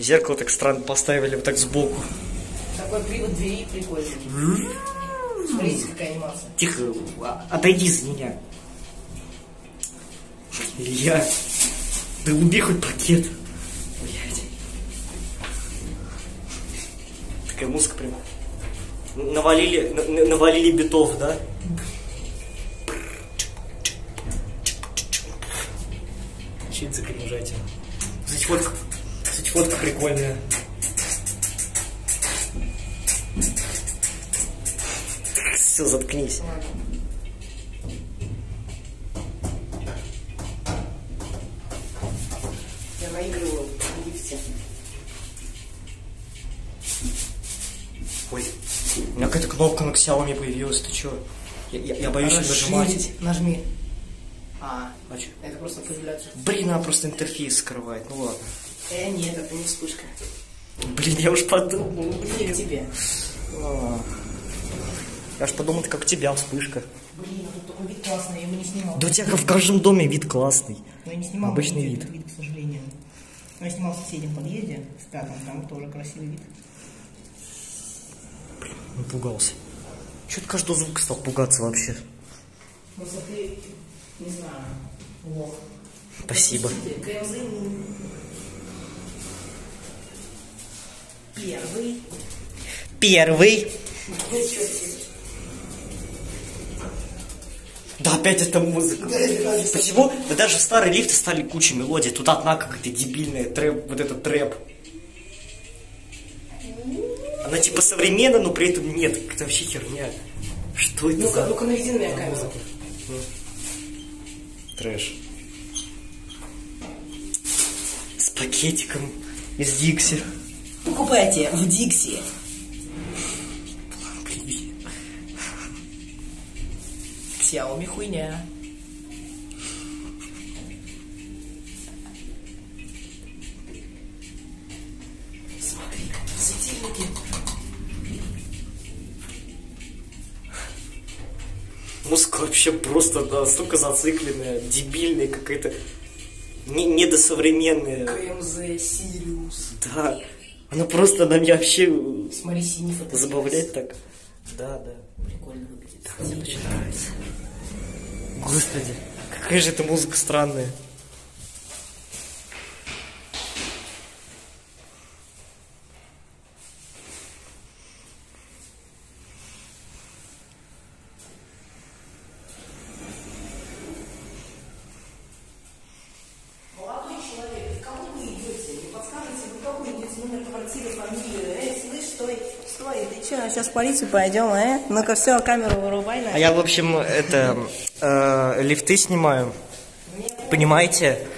Зеркало так странно поставили, вот так сбоку. Такой привод двери прикольный. Смотрите, какая анимация. Тихо, отойди за меня. Илья, да убей хоть пакет. Блядь. Такая музыка прям. Навалили битов, да? Че это за кринжатина? Кстати, фотка прикольная. Все, заткнись. Я наигрываю в лифте. Ой, у меня какая-то кнопка на Xiaomi появилась, ты чё? Я боюсь нажимать. Нажми. А чё? это просто появляется. Блин, она просто интерфейс скрывает, ну ладно. Нет, это не вспышка. Блин, я уж подумал. Не к тебе. Я ж подумал, это как у тебя вспышка. Блин, а тут такой вид классный, я его не снимал. Да у тебя в каждом доме вид классный. Но я не снимал Обычный вид. Этот вид, к сожалению. Но я снимал в соседнем подъезде, в 5-м, там тоже красивый вид. Блин, напугался. Чё ты каждого звука стал пугаться вообще? Просто ты, не знаю, лох. Спасибо. КМЗ Первый. Да опять эта музыка. Почему? Да даже старые лифты стали кучей мелодий. Тут одна какая-то дебильная трэп, вот этот трэп. Она типа современная, но при этом нет. Это вообще херня. Что это за... Ну-ка наведи на меня камеру. Трэш. С пакетиком из Дикси. Покупайте в Дикси. Xiaomi хуйня. Смотри, какие светильники. Музыка вообще просто настолько зацикленная, дебильная, какая-то недосовременная. КМЗ, Сириус. Да. Она просто на меня вообще Смотри, синий фотограф. забавляет так. Да. Прикольно выглядит. Да, мне очень нравится. Господи, какая же эта музыка странная. Молодой человек, в кого вы идете? Не подскажете, вы кого идете? Номер квартиры, фамилию. Слышь, стой, ты что, сейчас в полицию пойдем, Ну-ка, все, камеру вырубай. А я, в общем, лифты снимаю. Понимаете?